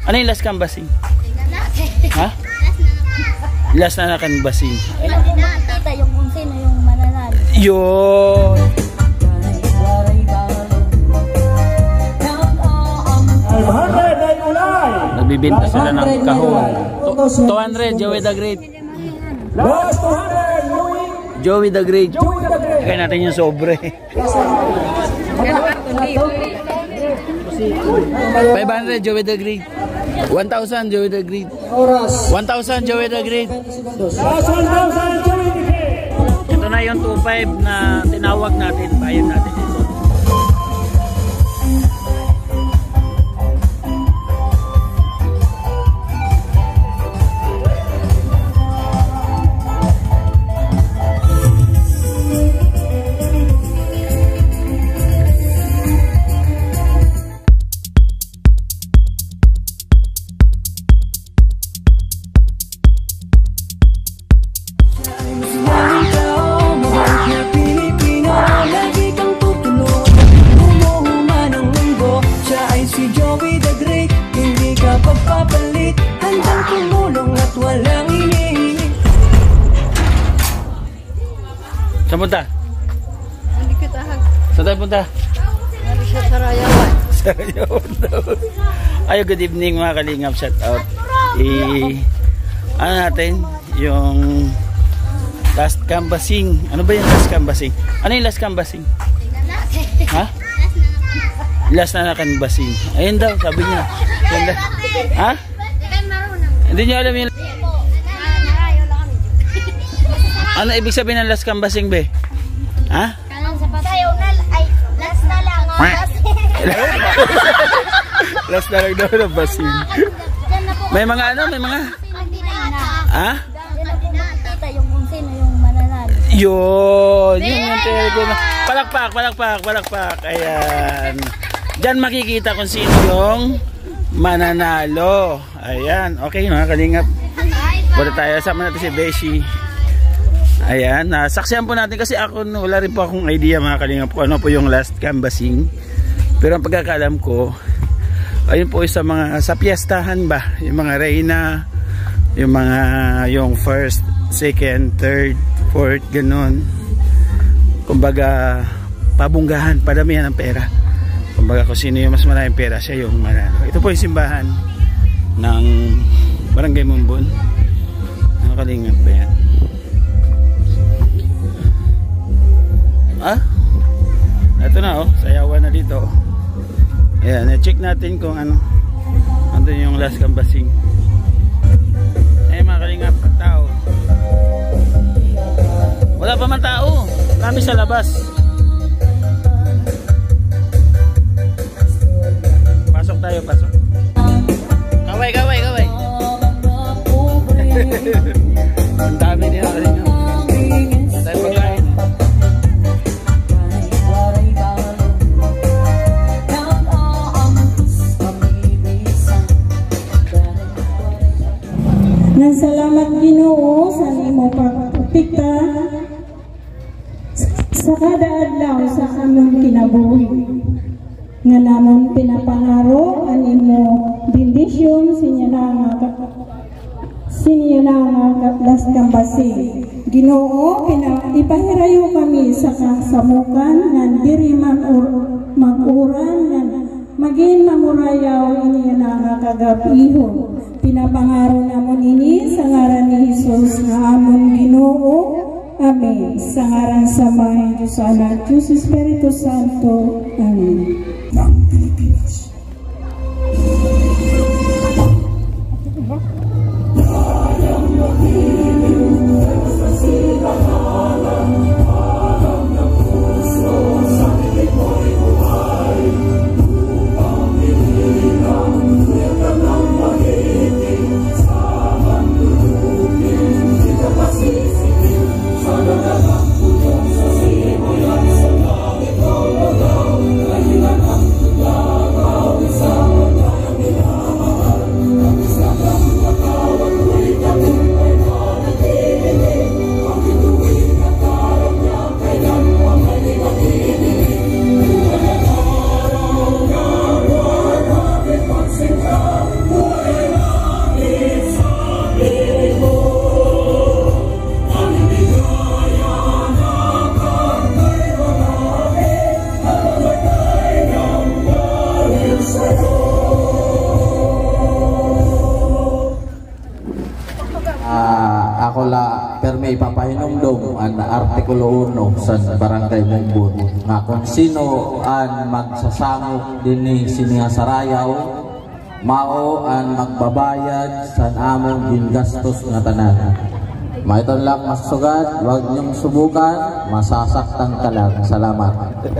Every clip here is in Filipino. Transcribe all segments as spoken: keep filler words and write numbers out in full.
Ano yung last canvassing? Ha? Last na na canvassing. Kita yung kung sino yung mananalo. Yun. Nagbibenta sila ng kahon. two hundred, Joey the Great. Joey the Great. Kaya natin yung sobre. five hundred, Joey the Great. one thousand, Joey the Great. one thousand, Joey the Great. Ito na yung two five na tinawag natin. Bayad natin ito. Saan punta? Hindi kita hag. Saan tayo punta? Hindi siya Sarayawan. Sarayawan daw. Ayo, good evening mga kalingap. Shout out. Eh, ano natin? Yung last canvassing. Ano ba yung last canvassing? Ano yung last canvassing? Ha? Last na na canvassing. Ayun daw, sabi niya. Ha? Hindi niya alam yung... Ano ibig sabihin ng last canvassing, be? Ha? Sayo na, ay, last na lang. Last na lang daw ng basing. May mga ano, may mga... Ha? Kita yung kung sino yung mananalo. Yun, yun yung telegram. Palakpak, palakpak, palakpak. Ayan. Diyan makikita kung sino yung mananalo. Ayan, okay mga kalingap. Bula tayo, sama natin si Beshi. Ayan, uh, saksiyan po natin kasi ako wala rin po akong idea mga kalingap po ano po yung last canvassing. Pero ang pagkakalam ko, ayun po sa mga sa piyestahan ba, yung mga reyna, yung mga yung first, second, third, fourth, ganun. Kumbaga pabunggahan, padamihan ng pera. Kumbaga kung sino yung mas maraming pera, siya yung manalo. Ito po yung simbahan ng Barangay Mumbon. Mga kalingap ba yan? Ah, ito na oh, sayawan na dito. Ayan, check natin kung ano andun yung last canvassing. Eh mga kalingap, tao. Wala pa man tao. Kami sa labas. Pasok tayo, pasok. Kaway, kaway, kaway. Ang dami din ang kalingap. Tayo pagkain. Salamat Ginoo sa imong pagpikta sa kada adlaw sa among kinabuhi. Nga namon pinapangaro ang imong bendisyon sinya na nga sinya na nga last canvassing. Ginoo, ipahirayo kami sa kasamukan nga diri man mag-uran nga maging mamurayaw ini na nga kagabihon. Pinapangaro namon ini sa ngaran ni Jesus nga among Ginoo. Amen. Sa ngaran sa Mga Diyos Anak, Diyos Espiritu Santo. Amen. Ng Pilipinas. Sa Artikulo one sa Barangay Mungbon nga kung sino ang magsasangok din ni Sininga Sarayaw mao ang magbabayad sa among gingastos nga tanan. Maiton lang masugad, wag niyong subukan, masasaktan ka lang. Salamat.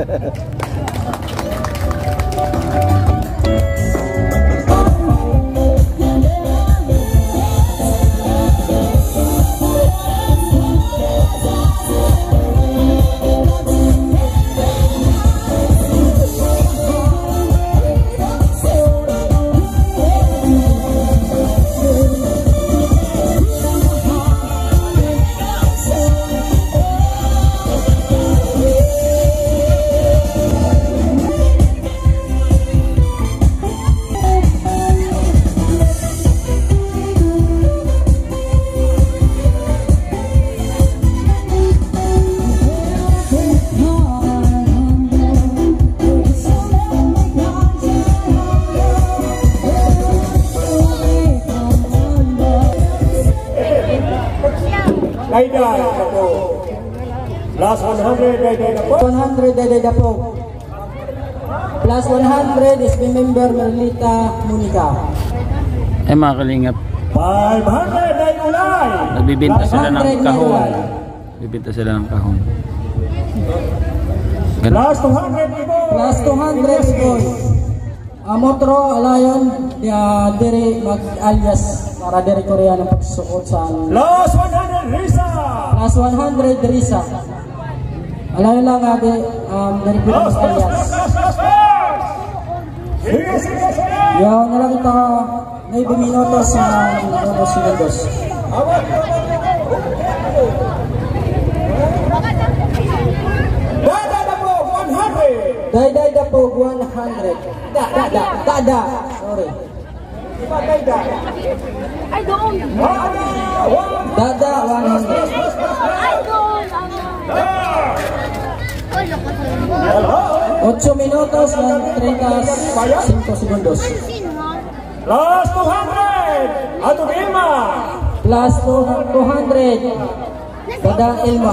Dayday Dapo. Plus one hundred Dayday Dapo. one hundred Dayday Dapo. Plus one hundred is member Merlita Monica. Ay mga kalingap, five hundred Dayulay. nagbibinta sila ng five hundred kahon. Dayulay. Nagbibinta sila ng kahon. Ganun. Plus two hundred Ibo. Plus two hundred Iboy. Amotro Alayon uh, diri mag alias para diri Koreano pagsuot sa Plus one hundred Risa. plus one hundred Risa. Alayon lang ade um, diri po Plus mag alias. plus plus plus. Sige sige sige. Yo nalang ito nine minutos sa minutos segundos. Dayday Dapo one hundred. Dayday Dapo one hundred. Da da da da da. Sorry. Dayday. Ay, doon! Dada one hundred. Ay, doon! Ay, loko eight minutos and thirty-five segundos. Sino ha? Plus two hundred. Ato Vilma. Plus two hundred. Dada Ilma.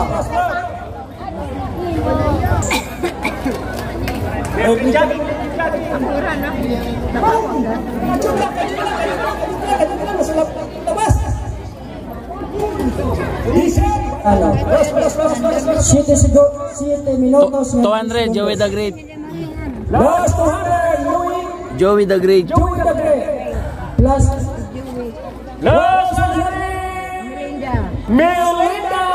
Ano? Siete sigo, siete minutos. two hundred, Joey the Great. Plus two hundred. Louie. Joey the Great. Joey the Great. Plus Plus one hundred. Melinda.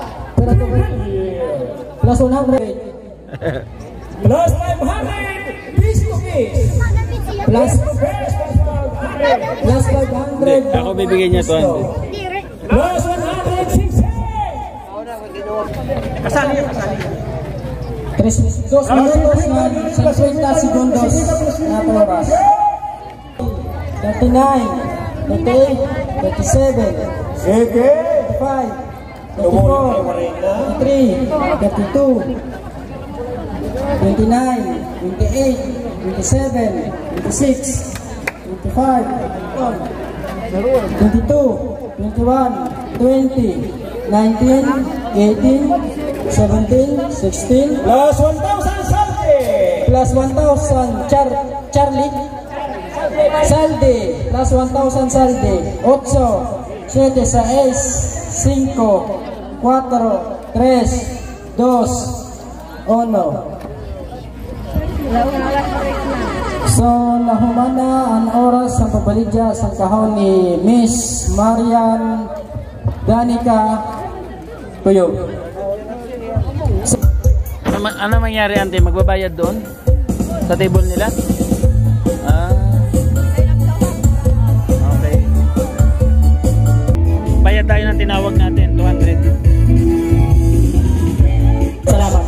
plus one hundred. Plus five hundred. Peace cookies. Plus plus five hundred. Hindi, ako bibigyan niya two hundred. Plus one hundred sixty. Kasali niya, kasali. Tres, dos minutos na fifty segundos na oras. thirty-nine, thirty-eight, thirty-seven, Sige. thirty-five, thirty-four, thirty-three, thirty-two, twenty-nine, twenty-eight, twenty-seven, twenty-six, twenty-five, twenty-two, twenty-one, twenty, nineteen, eighteen, seventeen, sixteen, Plus one thousand salty. plus one thousand Char Charlie Salde, plus one thousand Salde. eight, siete, seis, cinco, cuatro, tres, dos, uno. So, nahumana ang oras sa pabalidya sa kahon ni Miss Marian Danica Tuyo. Ano, ma- ano mangyari, ante? Magbabayad doon? Sa table nila? Ah. Okay. Bayad tayo ng tinawag natin, two hundred. Salamat.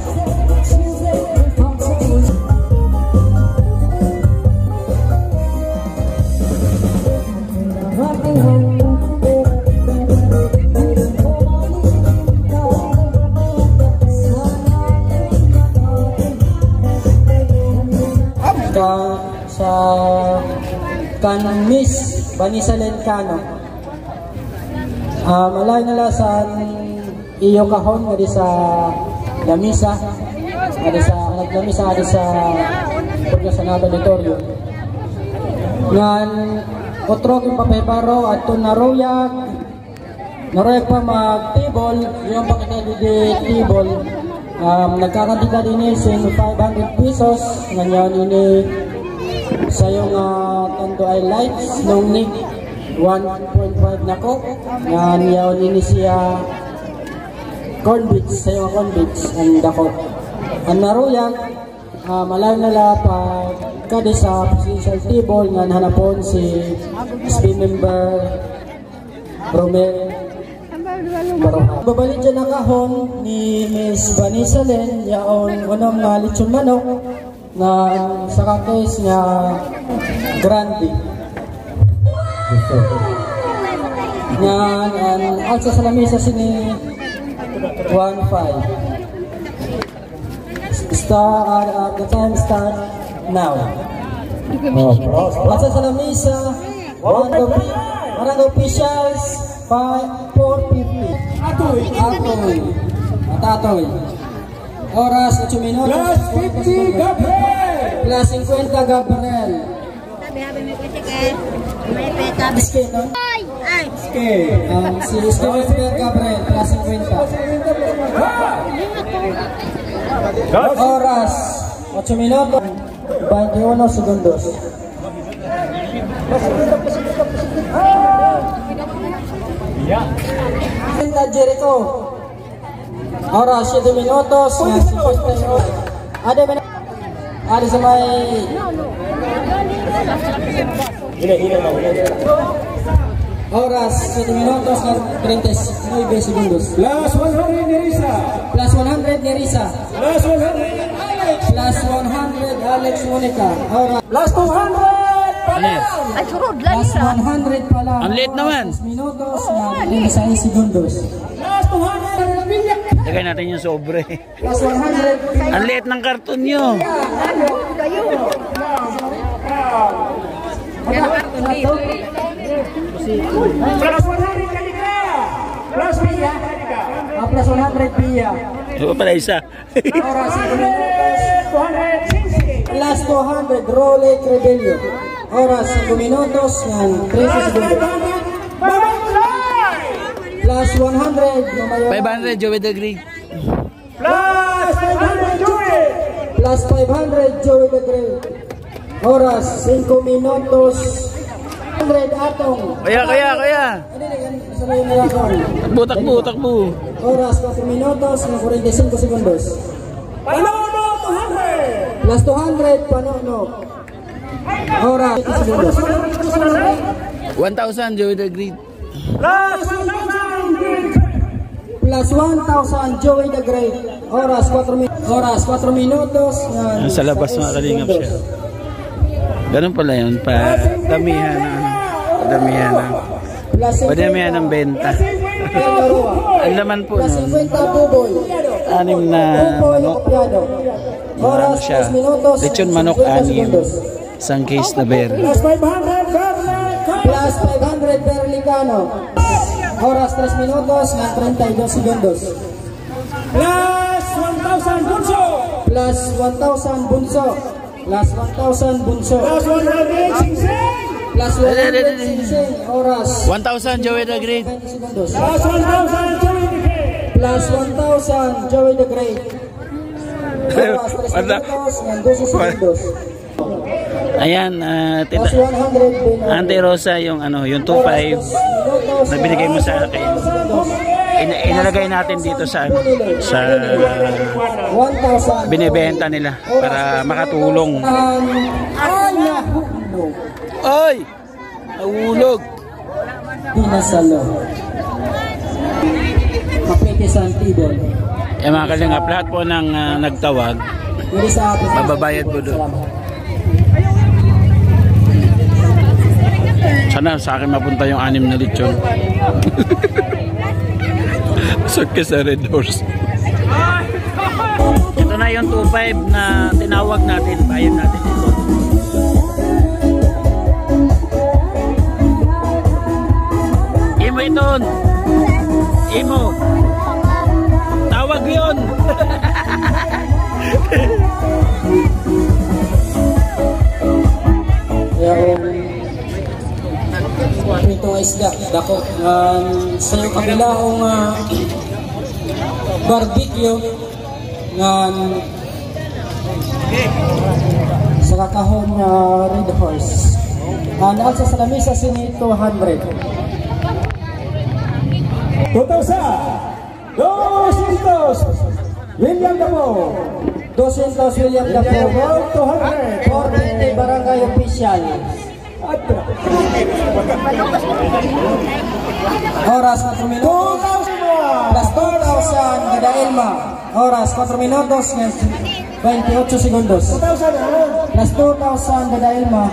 Ka sa kan Miss Vanessa Lencano. Ah, malay nala sa iyo kahon nga di sa lamisa, nga di sa naglamisa nga di sa pagka sa auditorium. Ngan otro king papeparo at naruyag naruyag pa mag-table, yung pakita di table. Um, nagkakantita din eh sa five hundred pesos ngayon ini sa yung uh, tondo ay lights nung nig one point five na ko ngayon ini siya corn beats sa yung corn beats ang dako ang naruyag uh, malaw nala pa kada sa presidential table nga hanapon si S P member Romel Baroha. Babalik dyan na kahon ni Miss Vanessa Len yaon unang nga lechon manok na sa kakais nga grande. Yan, and also sa lamisa sini one five. Start, uh, the time start now. Also sa lamisa one barangay officials four fifty. Atoy. Atoy. Atatoy. Oras eight minutos. Plus fifty Gabriel. Plus fifty Gabriel. Iske, no? Iske. Um, si Iske Gabriel. Plus fifty. Oras eight minutos. twenty-one segundos. Jericho. Oras seven minutos. Ada mana? Ada sampai. Oras seven minutos thirty-nine segundos. Plus one hundred Nerissa. Plus one hundred Nerissa. Plus one hundred Alex. Plus one hundred Alex Monica. Oras. Plus two hundred. Ay, surod lang Plus one hundred pala. Ang late naman. Minutos na thirty-nine segundos. Plus two hundred. Lagay natin yung sobre. Plus one hundred. Ang late ng karton nyo. Plus one hundred Kalika. Plus Pia. Ah, plus one hundred Pia. Ito pala isa. Oras two hundred sixty. Plus two hundred Role Credelio. Oras five minutos ng thirty segundos. Plus one hundred five hundred Joey the Great. Plus five hundred Joey. Plus five hundred Joey the Great. Oras five minutos. one hundred Atong. Kaya, kaya, kaya. Takbo, takbo, takbo. Oras four minutos ng forty-five segundos. Panono two hundred. Plus two hundred Panono. Oras eighty segundos. one thousand Joey the Great. Plus one thousand. Plus one thousand Joey the Great. Oras four minutos. Oras four minutos. Ah, sa labas mga kalingap siya. Ganun pala yun. Padamihan ng padamihan ng padamihan ng benta. Ang laman po nun, anim na manok. Ano siya? Lechon manok anim. Isang case na bear. Plus five hundred. Plus five hundred Berlicano. Oras tres minutos ng thirty-two segundos. Plus one thousand Bunso. Plus one thousand Bunso. Plus one thousand Bunso. Plus one hundred Singseng. Plus one hundred Singseng. Oras one thousand Joey the Great. twenty segundos. Plus one thousand Joey the Great. Plus one thousand Joey the Great. Oras tres minutos ng twelve segundos. Ayan, uh, tita, Plus one hundred Ante Rosa, yung ano, yung two five na binigay mo sa akin. Ina inalagay natin dito sa ano, sa one thousand binebenta nila para makatulong. Ay, nahulog. Ay! Nahulog! Dinasalo. Kapete Santibon. Eh mga kalingap, lahat po ng uh, nagtawag, mababayad po doon. Sana sa akin mapunta yung anim na lechon. Sakit sa Red Horse. Ito na yung two five na tinawag natin. Bayad natin ito. Imo ito. Imo. champion. Ito nga isda, dako. Um, sa iyong kabilaong uh, barbecue nga sa kakahon na uh, Red Horse. Uh, Naalsa sa lamisa sini two hundred. Tutusa, dos cientos, William Damo. two hundred William Dapo. two hundred. forty barangay official. Oras four minutos. Plus two thousand Gada Elma. Oras four minutos twenty-eight segundos. Plus two thousand Gada Elma.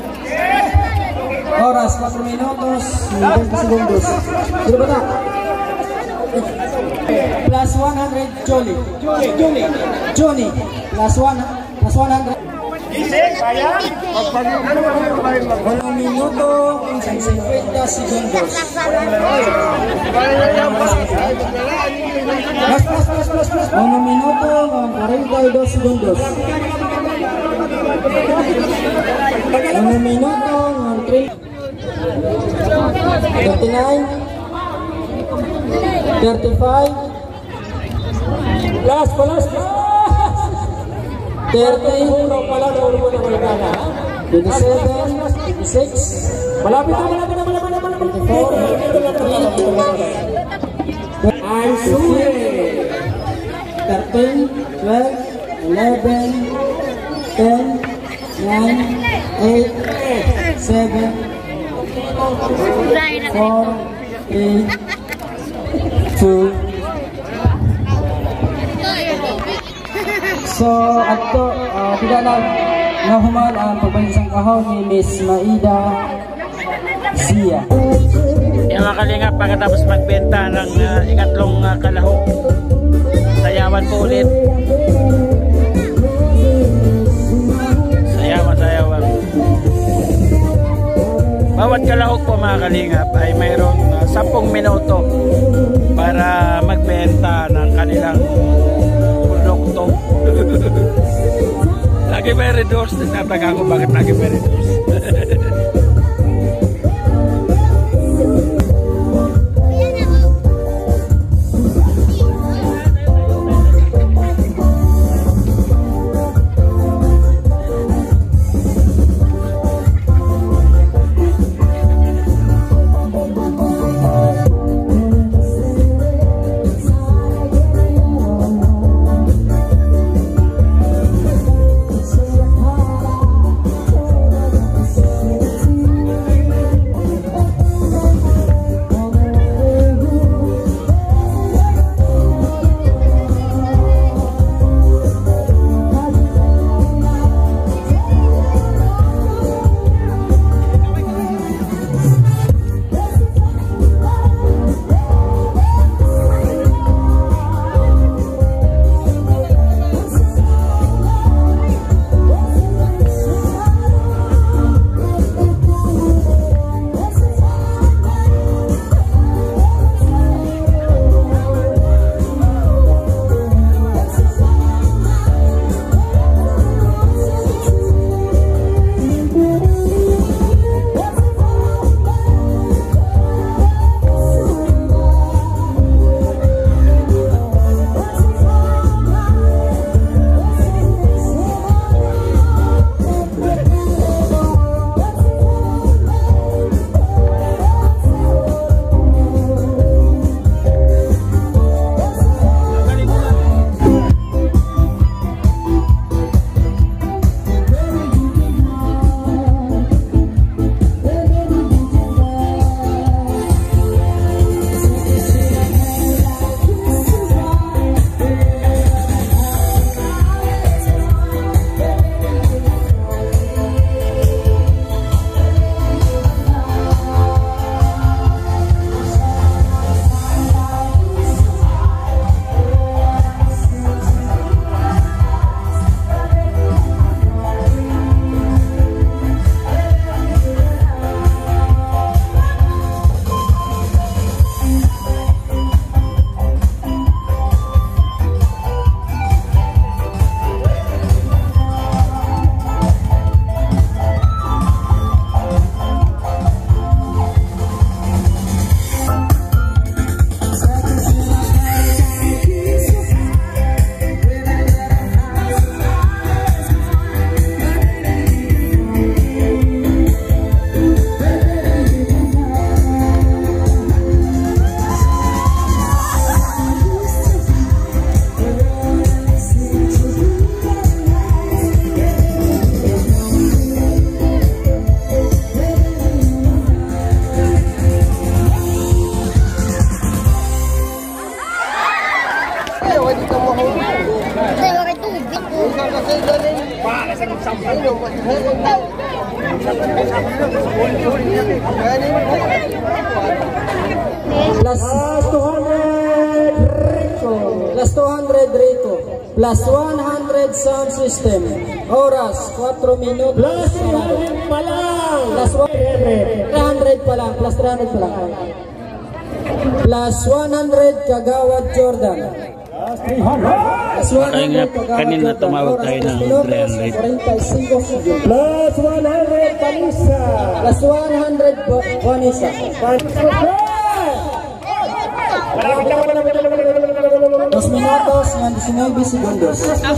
Oras four minutos twenty segundos. Dito ba na? Plus one hundred Johnny. Johnny. Johnny. Plus one. Plus one hundred. Walang minuto, fifty segundos. Plus, plus, plus, plus, plus. Walang minuto, forty-two segundos. Walang minuto, thirty-nine, thirty-five, Plus, plus, plus. thirty, twenty-seven, twenty-six, Malapit na, malapit na, malapit na, malapit na. twenty-four, Ang sulit. thirteen, twelve, eleven, ten, nine, eight, seven, four, three, two. So, ato, uh, tidak na nahuman ang pagbansang kahon ni Miss Maida Zia. Yung mga kalingap, pagkatapos magbenta ng uh, ikatlong uh, kalahok, sayawan po ulit. Sayawan, sayawan. Bawat kalahok po mga kalingap ay mayroong uh, sampung minuto para magbenta ng kanilang produkto. Lagi may redoors. Nagtataka ko bakit lagi may redoors. Thank you. Plus two hundred Rico. Plus two hundred Rico. Plus one hundred sound system. Oras, four minutos. Plus three hundred pa lang. Plus three hundred pa lang. Plus three hundred pa lang. Plus one hundred Kagawad Jordan. Plus three hundred. Plus one Kaya nga, hundred Kagawad kanina Jordan. tumawag tayo ng three hundred. Plus one hundred Panisa. Plus one hundred Vanessa. Dos minutos dengan nineteen segundos.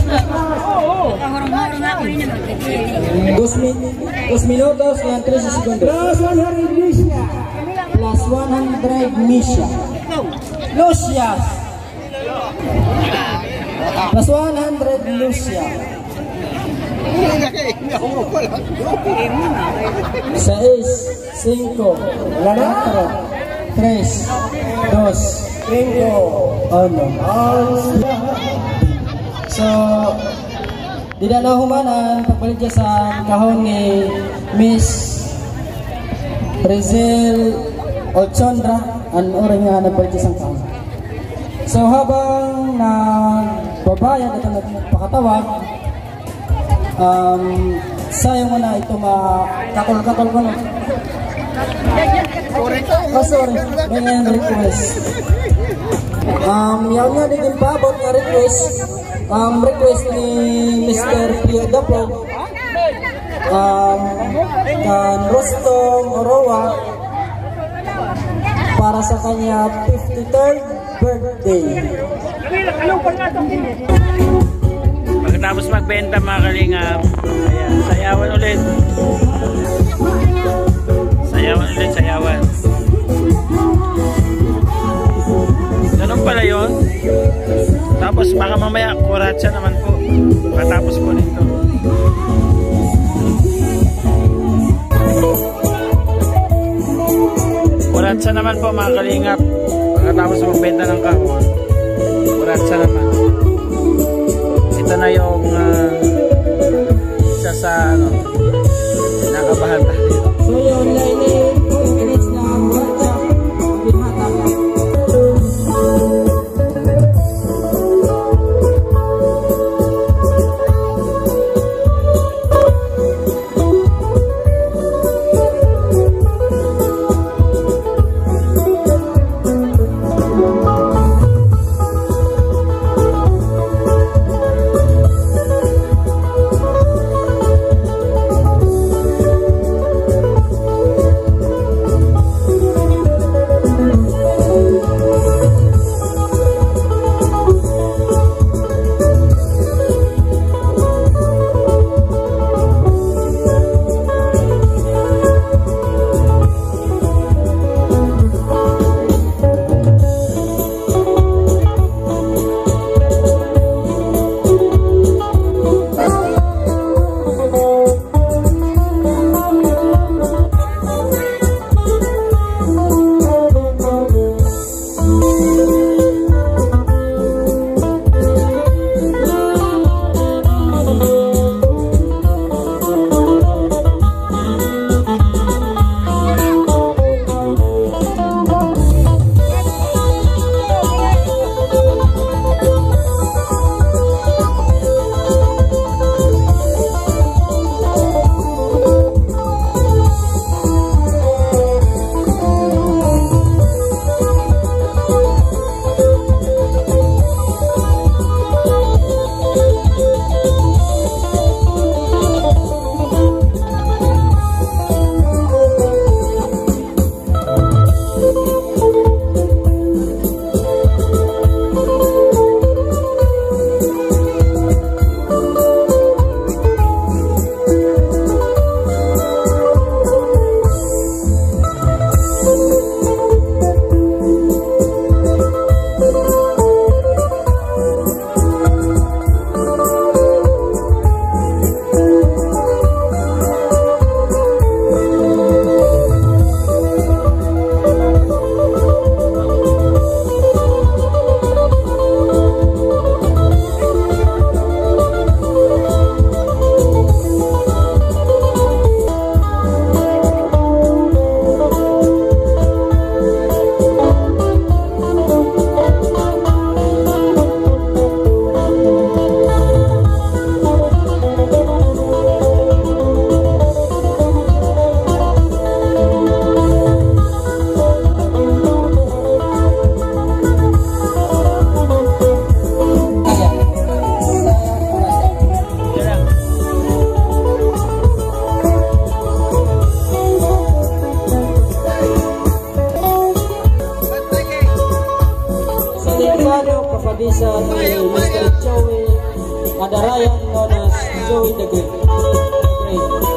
Dos, min dos minutos dengan thirty segundos. Plus one hundred Misha. Plus one hundred Misha. Lucia. Plus one hundred Lucia. Seis, cinco, cuatro, tres, dos, Cinco. uno. So, di na nahuman ang pagbalik dyan sa kahon ni Miss Brazil Ochondra ang oras nga nagbalik dyan sa kahon. So, habang na babayad at nagpakatawag, um, sayang mo na ito makakol-kakol ko na. Oh, sorry. Ganyan request. Um, yaw nga din yung paabot nga request. Um, request ni Mister Pio Dapo. Um, kan Rostom Orowa para sa kanya fifty-third birthday. Pagkatapos magbenta mga kalingap, ayan, sayawan ulit. Sayawan ulit, sayawan. Ganun pala yun. Tapos baka mamaya kuratsa naman po. Patapos po nito. Kuratsa naman po mga kalingap. Pagkatapos magbenta ng kahon, kuratsa naman. Ito na yung uh, isa sa ano, nakabahan tayo. So yun, online eh, two minutes na kuratsa. Pinhatap. Papeparo, Papadisa ni Mister Joey Adarayan, known as Joey the Great. Great.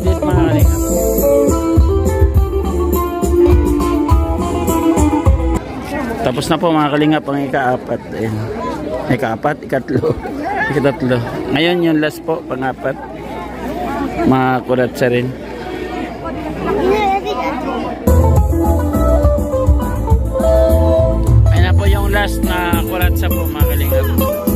edit mga kalingap. Tapos na po mga kalingap ang ika-apat. Ayan. Ika-apat, ikatlo, ikatatlo. Ngayon yung last po, pang-apat. Mga kuratsa rin. Ayan na po yung last na kuratsa po mga kalingap.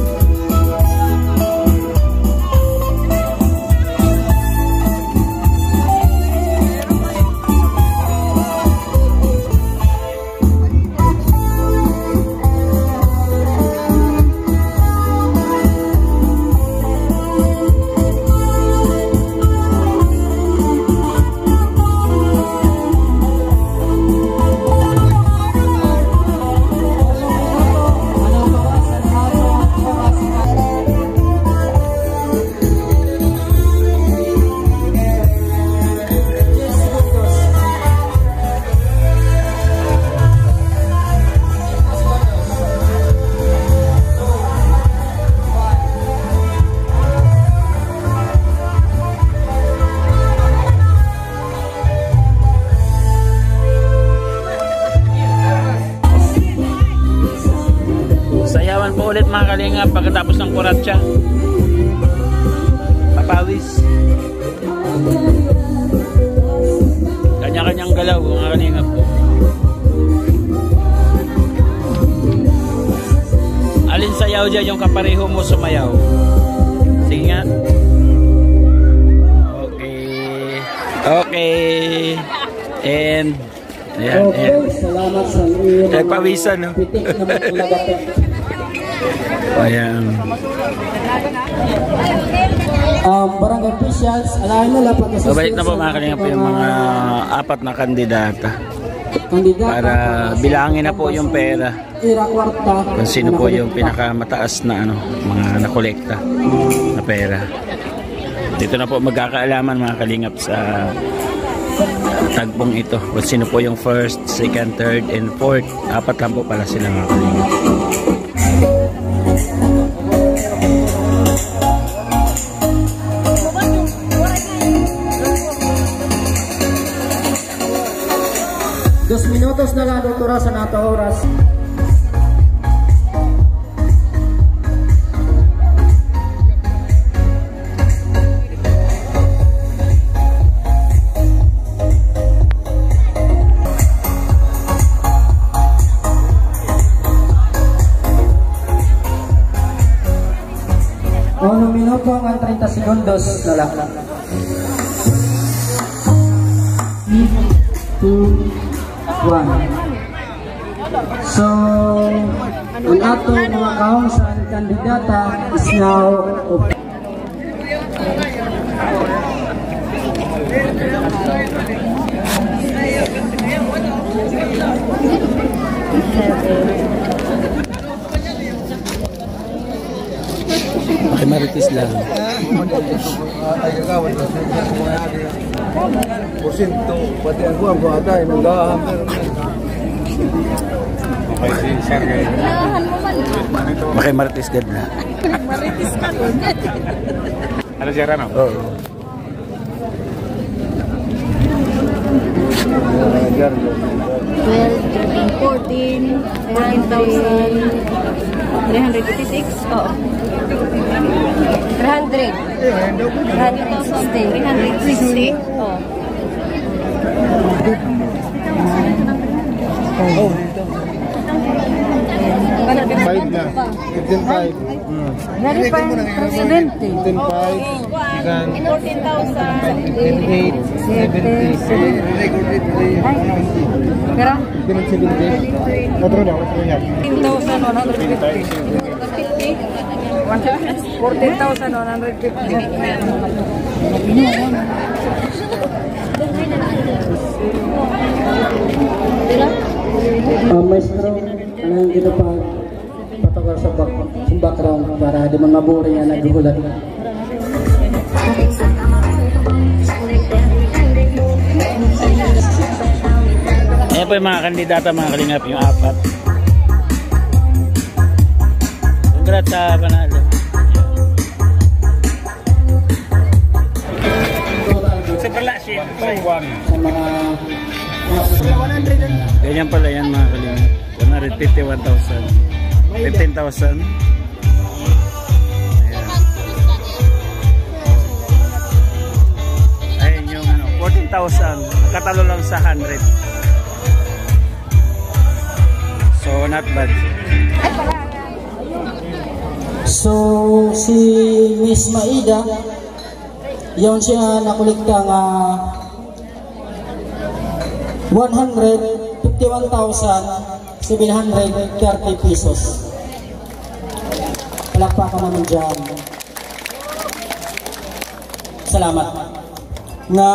Sayawan po ulit mga kalingap pagkatapos ng kuratsa. Papawis. Kanya-kanyang galaw mga kalingap po. Alin sayaw dyan yung kapareho mo sumayaw? Sige nga. Okay. Okay. And ayan, Okay, ayan. salamat sa iyo. Eh, pawisan, no? Pitik naman talaga po. Ayan. Um, barangay officials, alahin nila pag So balik na po mga kalingap yung mga apat na kandidata. kandidata Para bilangin na po yung pera. Ira kwarta. Kung sino po yung pinakamataas na ano, mga nakolekta na pera. Dito na po magkakaalaman mga kalingap sa tagpong ito. Kung sino po yung first, second, third, and fourth. Apat lang po pala sila mga kalingap. Dos minutos na lang, doktora, sa nato oras. Uno minuto ang thirty segundos na lang. two, one. So, ang atong mga kaunsan kandidata is now open. Okay, maritis lang. Porsyento, pati ako ang kuhatay, nagdaham. Okay, maritis gad na. Ano siya rano? Oo. twelve, thirteen, fourteen, fourteen thousand three hundred fifty-six. Oo. three hundred. three hundred sixty. Oo. Oh. five na. fifteen five. Dari pa seventy. fifteen five. fourteen thousand. fifteen eight. seventy. Pero? seventy. Otro na, otro yan. fifteen thousand one hundred fifty. fourteen thousand one hundred fifty. Uh, maestro, anong dito pa patokol sa, back, sa background para di man maburi nga nagugulat. Ayan po yung mga kandidata mga kalingap, yung apat. Congrats sa panalo. Sa Ayan pala yan mga kalingap. one hundred fifty-one thousand. fifteen thousand. Ayan. Ayan yung ano, fourteen thousand. Katalo lang sa one hundred. So not bad. So si Miss Maida, yun siya nakulikta nga one hundred fifty-one thousand seven hundred thirty pesos. Palakpakan naman dyan. Salamat. Nga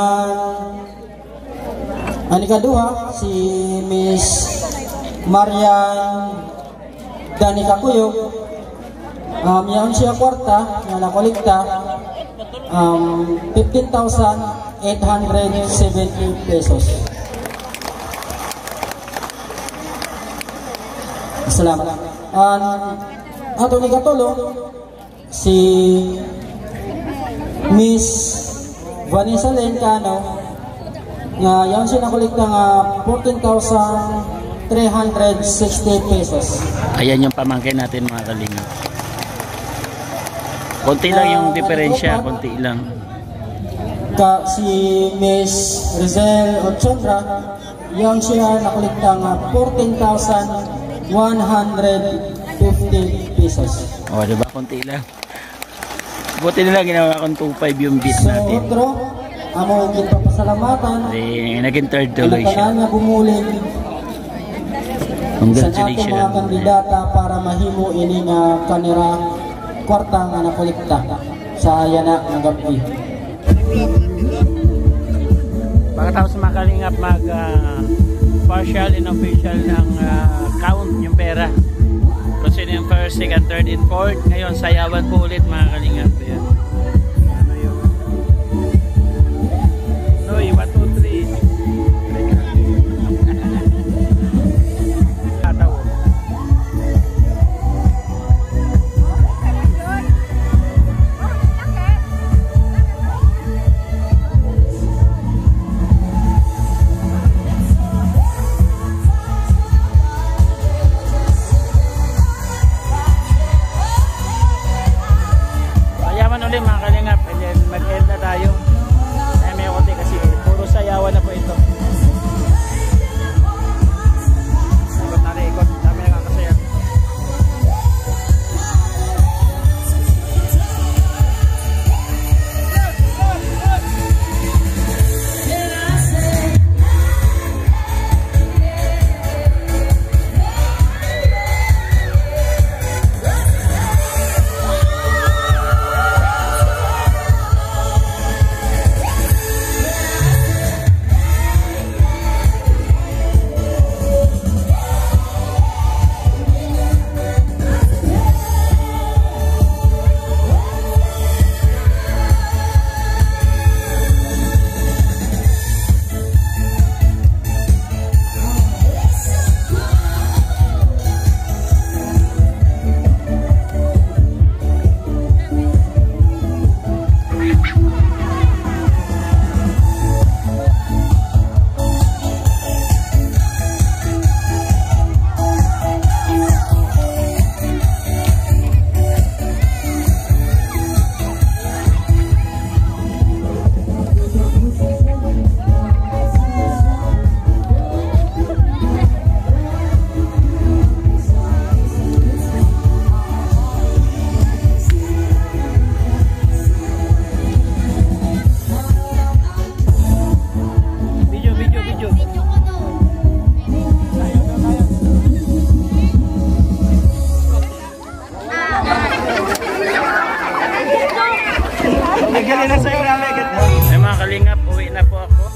ang ikaduha, si Miss Marian Danica Cuyog. Um, yan siya kwarta na nakulikta um, fifteen thousand eight hundred seventy pesos. Salamat. Um, ato ni katulong si Miss Vanessa Lencano nga yan siya nakulikta nga fourteen thousand three hundred sixty pesos. Ayan yung pamangkin natin mga kalingap. Konti lang yung diferensya, konti lang. Ka si Miss Rizel Ochondra, yung siya nakulikta nga fourteen thousand one hundred fifty pesos. O, diba? Konti lang. Buti nila ginawa kong two five yung bid So, natin. otro, amo yung papasalamatan. Eh, naging third tuloy siya. Pinakanan nga bumuling sa ating Congratulations. mga kandidata para mahimo ini nga kanira kwarta nga nakulikta sa yana nga gabi. Pagkatapos mga kalingap mag uh, partial and official ng uh, count yung pera. Kung sino yung first, second, third, and fourth. Ngayon, sayawan po ulit mga kalingap. Ayan. Ano yun? Noy, one, two, three. Ataw. Mga kalingap, and then mag-end na tayo. Ay, may konti kasi puro sayawan na po ito. Ikot na rin, ikot. Dami na kakasaya. Ay mga kalingap, uwi na po ako.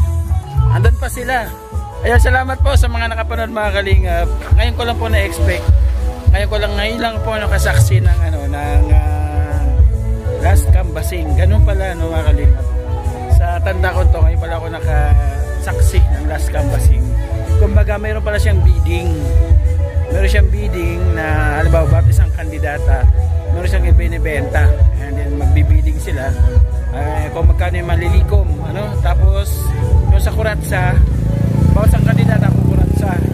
Andun pa sila. Ayun, salamat po sa mga nakapanood mga kalingap. Ngayon ko lang po na-expect. Ngayon ko lang, ngayon lang po nakasaksi ng ano, ng uh, last canvassing. Ganun pala no mga kalingap. Sa tanda ko to, ngayon pala ako nakasaksi ng last canvassing. Kumbaga mayroon pala siyang bidding. Meron siyang bidding na halimbawa bawat isang kandidata, meron siyang ibinibenta. And then magbibidding sila. Uh, kung magkano yung malilikom, ano? Tapos yung sa kuratsa, bawat isang kandidata kukuratsa.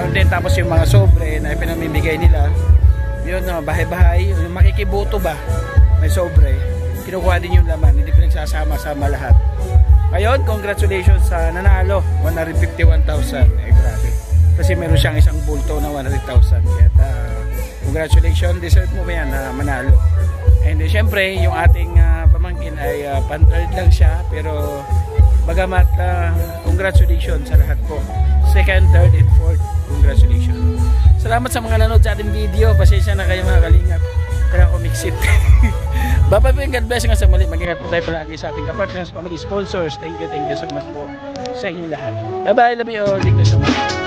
Then tapos yung mga sobre na pinamimigay nila, yun no, bahay-bahay, yung makikibuto ba, may sobre, kinukuha din yung laman, hindi pinagsasama-sama lahat. Ngayon, congratulations sa nanalo, one hundred fifty-one thousand. Eh, grabe. Kasi meron siyang isang bulto na one hundred thousand. Kaya uh, congratulations, deserve mo ba yan na uh, manalo. And uh, syempre, yung ating uh, pamangkin ay uh, pan-third lang siya, pero bagamat uh, congratulations sa lahat po. Second, third, and fourth, congratulations. Salamat sa mga nanood sa ating video. Pasensya na kayo mga kalingap. Kaya ako mix-it. Bye-bye po, God bless nga sa muli. Mag-ingat po tayo palagi sa ating kapartners, family sponsors. Thank you, thank you so much po sa inyong lahat. Bye-bye, love you all. Thank you so much.